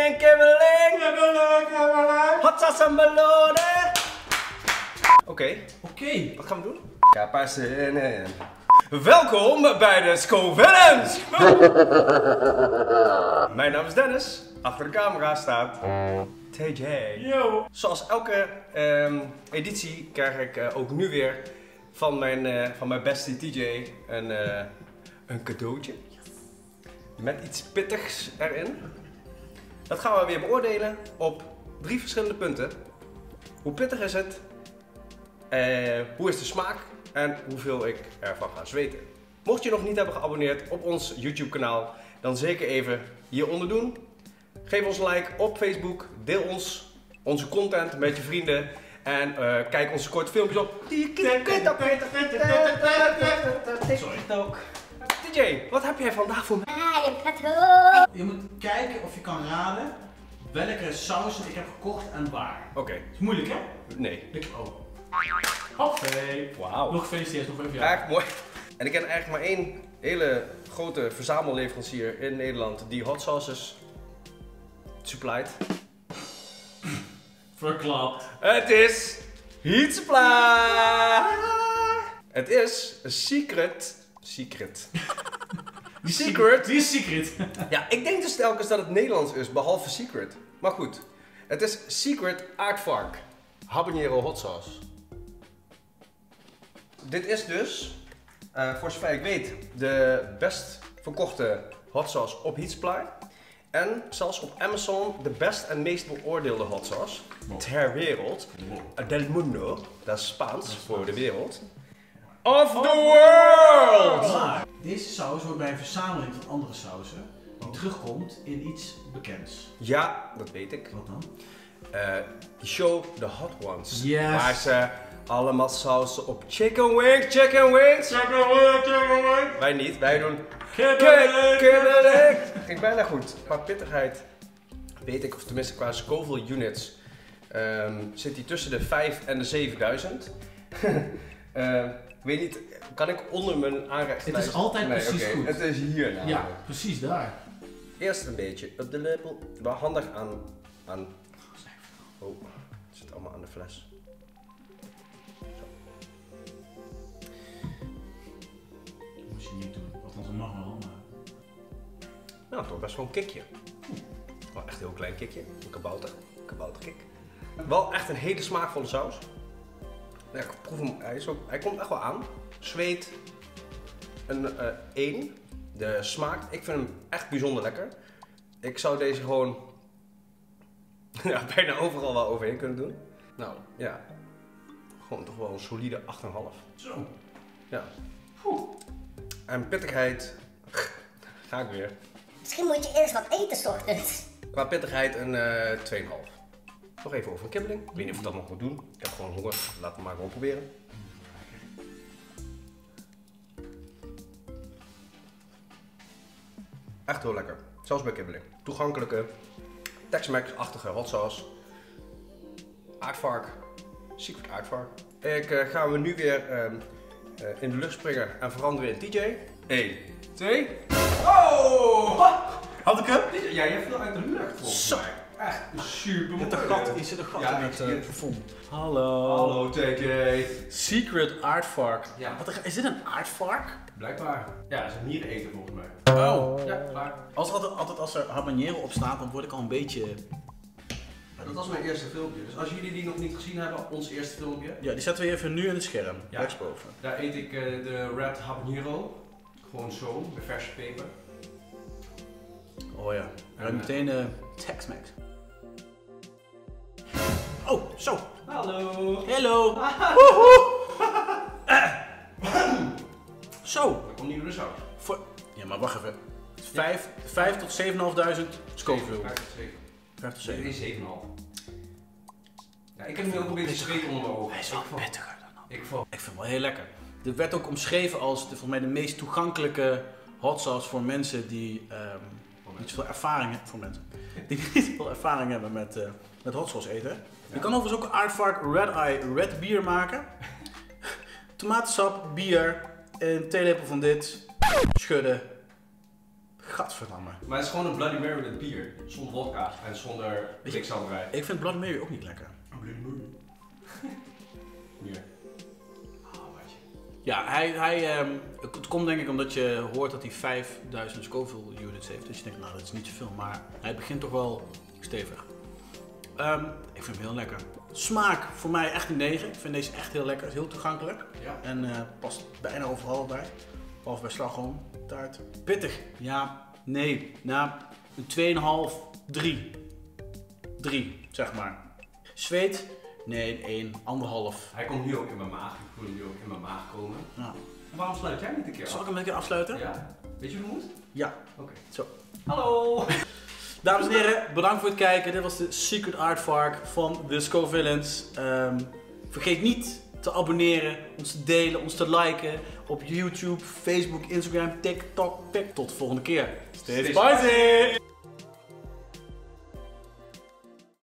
kibbeling, kibbeling. Hot sauce en ballone. Oké, wat gaan we doen? Ik heb er zin in. Welkom bij de Scovillens. Mijn naam is Dennis. Achter de camera staat TJ. Yo. Zoals elke editie krijg ik ook nu weer van mijn bestie TJ een cadeautje. Met iets pittigs erin. Dat gaan we weer beoordelen op 3 verschillende punten. Hoe pittig is het? Hoe is de smaak? En hoeveel ik ervan ga zweten. Mocht je nog niet hebben geabonneerd op ons YouTube kanaal, dan zeker even hieronder doen. Geef ons een like op Facebook. Deel onze content met je vrienden. En kijk onze korte filmpjes op. TikTok. TJ, wat heb jij vandaag voor mij? Je moet kijken of je kan raden welke sausen ik heb gekocht en waar. Oké. Is moeilijk, hè? Nee. Oh. Hoppé. Wauw. Nog gefeliciteerd, nog even jaar. Echt mooi. En ik ken eigenlijk maar één hele grote verzamelleverancier in Nederland die hot sauces supplied. Verklapt. Het is Heat Supply. Het is een secret. Die is secret. Ja, ik denk dus telkens dat het Nederlands is, behalve secret. Maar goed, het is Secret Aardvark Habanero Hot Sauce. Dit is dus, voor zover ik weet, de best verkochte hot sauce op Heat Supply. En zelfs op Amazon de best en meest beoordeelde hot sauce ter wereld. Del mundo, dat is Spaans voor de wereld. Of the world! Maar deze saus wordt bij een verzameling van andere sausen die terugkomt in iets bekends. Ja, dat weet ik. Wat dan? Die show The Hot Ones. Yes. Waar ze allemaal sausen op chicken wings. Wij niet, wij doen kibbeling. Ging bijna goed. Qua pittigheid weet ik, of tenminste qua Scoville units, zit die tussen de 5 en de 7000. Weet niet, kan ik onder mijn aanreikslijst? Het is altijd precies goed. Het is hier namelijk. Ja, precies daar. Eerst een beetje op de lepel. Wel handig aan... Oh, het zit allemaal aan de fles. Zo. Dat moest je niet doen. Althans, dat mag wel, maar... Nou, toch best wel een kickje. Wel echt een heel klein kickje. Een kabouterkick. Wel echt een hele smaakvolle saus. Ja, ik proef hem, hij komt echt wel aan. Zweet een 1. De smaak, ik vind hem echt bijzonder lekker. Ik zou deze gewoon ja, bijna overal wel overheen kunnen doen. Nou, ja. Gewoon toch wel een solide 8,5. Zo. Ja. En pittigheid, ga ik weer. Misschien moet je eerst wat eten 's ochtends. Qua pittigheid een 2,5. Nog even over een kibbeling. Ik weet niet of ik dat nog moet doen. Ik heb gewoon honger. Laten we maar gewoon proberen. Echt heel lekker. Zelfs bij kibbeling. Toegankelijke, Tex-Mex-achtige hot sauce. Aardvark. Secret aardvark. Ik ga me nu weer in de lucht springen en veranderen in TJ. 1, 2. Oh! Had ik hem? Ja, jij viel uit de lucht volgens mij. Echt super mooi. Hier zit een gat Ja, in het hier. plafond. Hallo. Hallo TJ. Secret aardvark. Ja. Is dit een aardvark? Blijkbaar. Ja, dat is een miereneten volgens mij. Oh. Ja, klaar. Altijd als er habanero op staat, dan word ik al een beetje... Dat was mijn eerste filmpje. Dus als jullie die nog niet gezien hebben, ons eerste filmpje. Ja, die zetten we even nu in het scherm. Ja. Rechtsboven. Daar eet ik de red habanero. Gewoon zo, met verse peper. Oh ja. En meteen Tex-Mex. Oh, zo. Hallo. Hallo. Zo. Dat komt niet door de saus. Ja, maar wacht even. 5 tot 7.500 Scoville. 5 tot 7. Nee, 7,5. Ja, ik heb nu ook een beetje zweet onder mijn ogen. Hij is wel pittiger dan dat. Ik vind hem wel heel lekker. Dit werd ook omschreven als volgens mij de meest toegankelijke hot sauce voor mensen die niet zoveel ervaring hebben. Voor mensen die niet veel ervaring hebben met hot sauce eten. Ja. Je kan overigens ook aardvark Red Eye Red bier maken. Tomatensap, bier, een theelepel van dit. Schudden. Gadverdamme. Maar het is gewoon een Bloody Mary met bier. Zonder vodka en zonder blikselderij. Ik vind Bloody Mary ook niet lekker. Hier. Watje. Ja, het komt denk ik omdat je hoort dat hij 5000 Scoville units heeft. Dus je denkt, nou dat is niet zoveel, maar hij begint toch wel stevig. Ik vind hem heel lekker. Smaak voor mij echt een 9. Ik vind deze echt heel lekker, is heel toegankelijk. Ja. En past bijna overal bij. Behalve bij slagroom, taart. Pittig? Ja, nee. Nou, een 2,5, 3. 3, zeg maar. Zweet? Nee, 1, 1,5. Hij komt nu ook in mijn maag. Ik voel hem nu ook in mijn maag komen. Ja. Waarom sluit jij niet een keer af? Zal ik hem een keer afsluiten? Ja. Weet je hoe het moet? Ja. Oké. Zo. Hallo! Dames en heren, bedankt voor het kijken. Dit was de Secret Aardvark van The Scovillains. Vergeet niet te abonneren, ons te delen, ons te liken op YouTube, Facebook, Instagram, TikTok. Tot de volgende keer. Stay spicy!